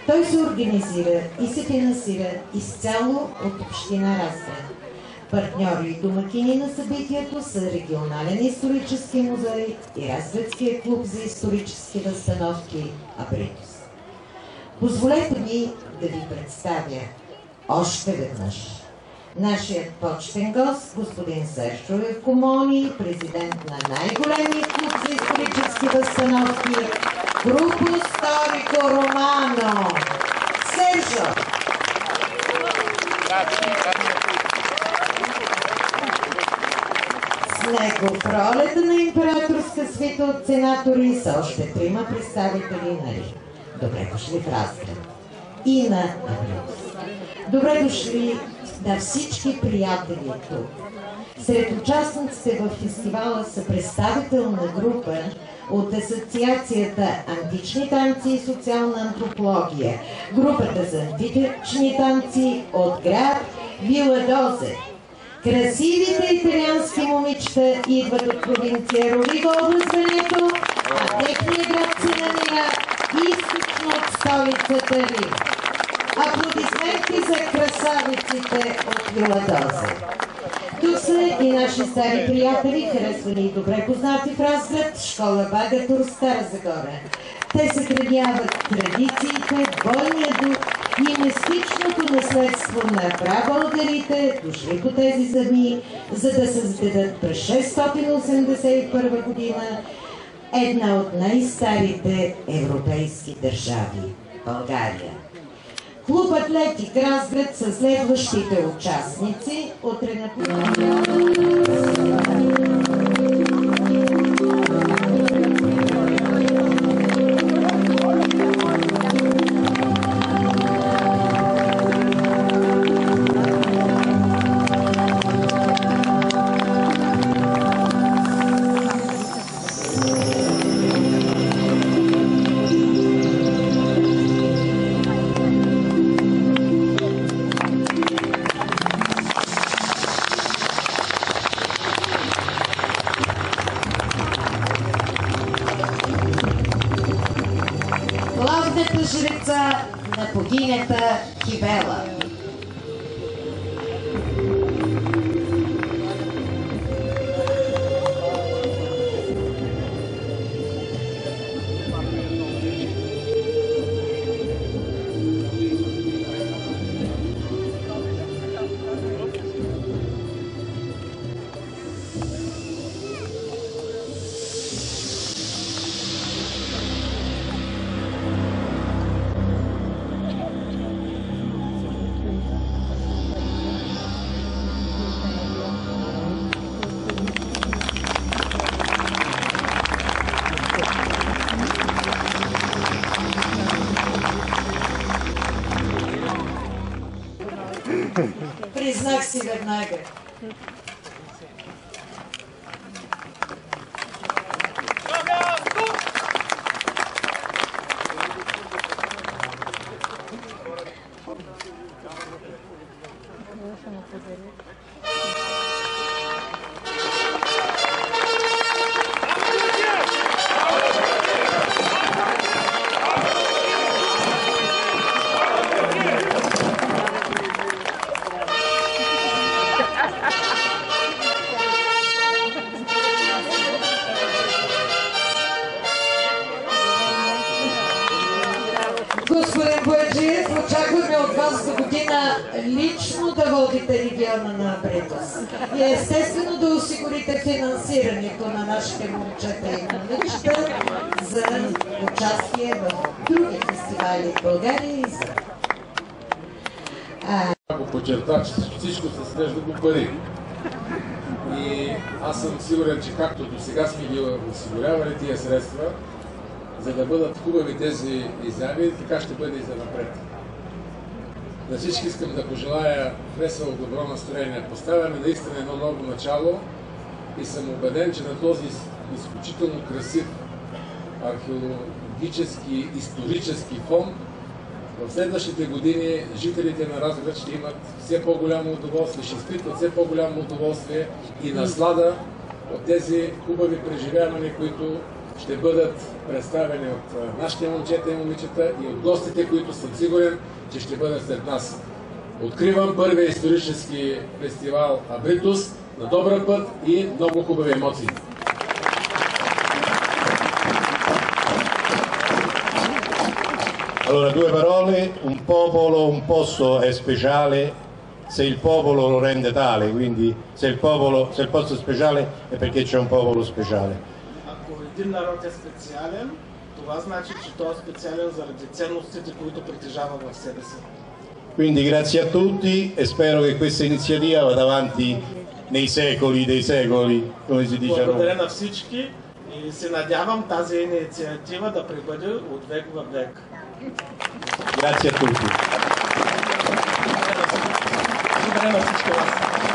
Той се организира и се финансира изцяло от община Разград. Партньори и домакини на събитието са Регионален исторически музей и Разградския клуб за исторически възстановки Абритус. Позволете ми да ви представя още веднъж нашият почтен гост, господин Сержо Якомони, президент на най-големия клуб за исторически възстановки Групо Сторико Романо. Сержо! С него в ролята на императорска свита от сенатори са още 3 представители на Рим. Добре дошли в Разград и на Абритус. Добре дошли на всички приятели тук. Сред участниците в фестивала са представителна група от Асоциацията Антични танци и социална антропология, групата за антични танци от град Виладозе. Красивите италиански момичета идват от провинция Ровиго, област Венето, а техният град се намира източно от столицата Рим. Аплодисменти за красавиците от Виладозе. Тук са и наши стари приятели, харесвани и добре познати в Разград, школа Багатур, Стара Загора. Те съхраняват традициите, бойния дух и мистичното наследство на прабългарите, дошли по тези земи, за да създадат през 681 година една от най-старите европейски държави – България. Клуб Атлетик Разград са следващите участници от жреца на богинята Кибела. Признах си веднага. Господин Бояджиев, очакваме от вас до година лично да водите региона на Абритус и естествено да осигурите финансирането на нашите момчета и момичета за участие в други фестивали в България и за. Ако подчертах, че всичко се свежда до пари. И аз съм сигурен, че както до сега сме ги осигурявали тия средства, за да бъдат хубави тези изяви, така ще бъде и за напред. На всички искам да пожелая весело, добро настроение. Поставяме наистина едно ново начало и съм убеден, че на този изключително красив археологически, исторически фон в следващите години жителите на Разград ще имат все по-голямо удоволствие, ще изпитват все по-голямо удоволствие и наслада от тези хубави преживявания, които ще бъдат представени от нашите момчета и момичета и от гостите, които съм сигурен, че ще бъдат след нас. Откривам първия исторически фестивал Абритус на добър път и много хубави емоции. Allora, due parole, un popolo, un posto è speciale se il popolo lo rende tale, quindi se il posto è speciale è perché c'è un popolo speciale. Ако един народ е специален, това значи, че той е специален заради ценностите, които притежава в себе си. Quindi grazie a tutti e spero che questa iniziativa vada avanti nei secoli dei secoli, come si dice a Roma. Благодаря на всички и се надявам тази инициатива да пребъде от век в век. Grazie a tutti. Благодаря на всички вас.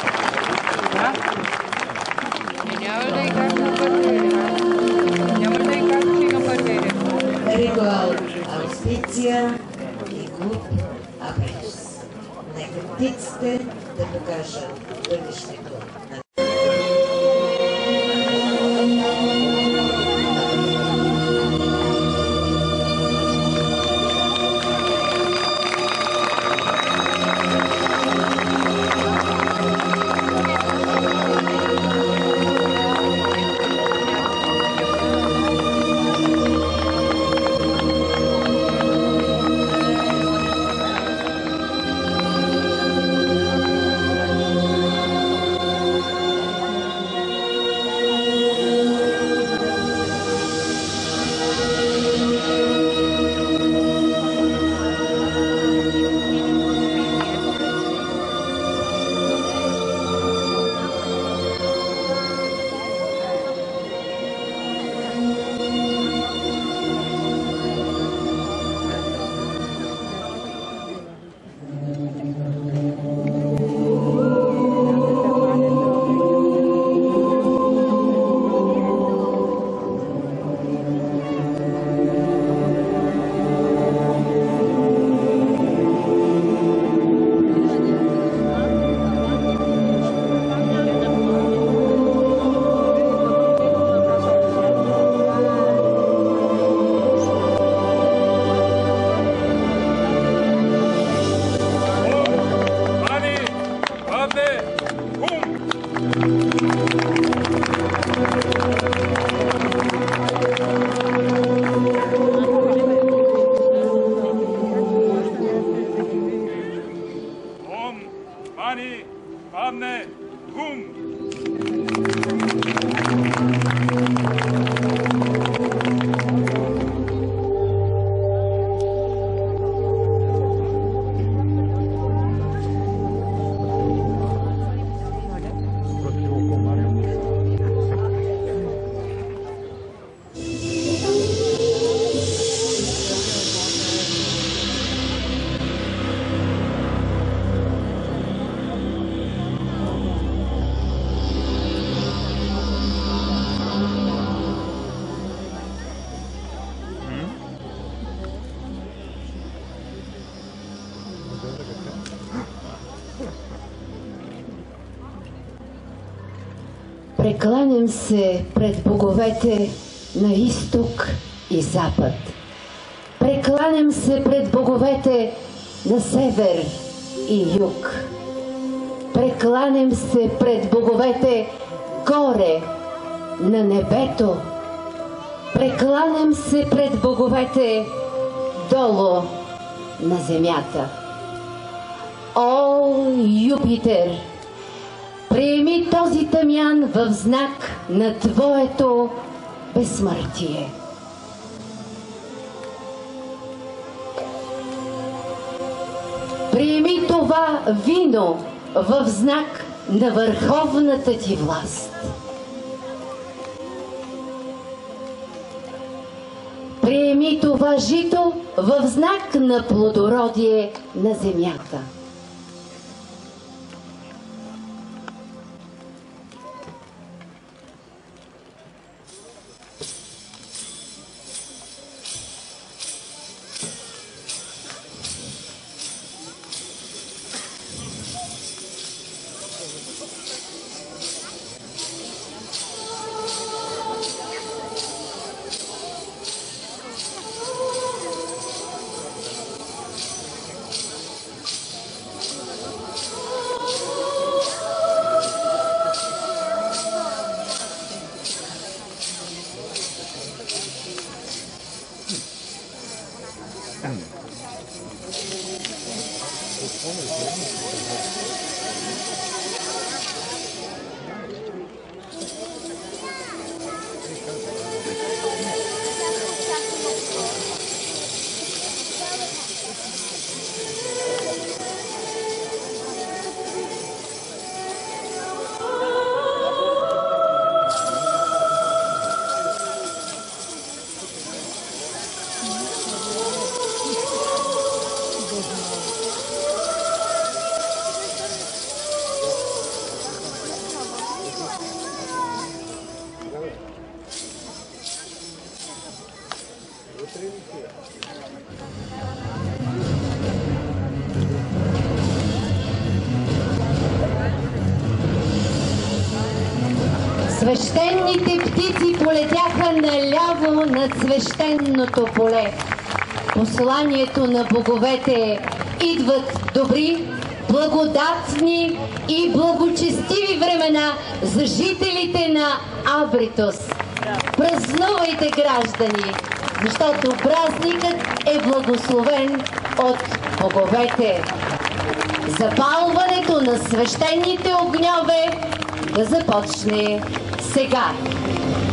Ритуал Ауспиция и клуб Абритус. Нека птиците да покажат бъдещето на Mani, Padme, Hum! Прекланям се пред боговете на изток и запад. Прекланям се пред боговете на север и юг. Прекланям се пред боговете горе на небето. Прекланям се пред боговете долу на земята. О, Юпитер! Приеми този тъмян в знак на Твоето безсмъртие. Приеми това вино в знак на върховната Ти власт. Приеми това жито в знак на плодородие на земята. Свещените птици полетяха наляво над свещеното поле. Посланието на боговете е: идват добри, благодатни и благочестиви времена за жителите на Абритос. Празнувайте, граждани, защото празникът е благословен от боговете. Запалването на свещените огньове да започне сега.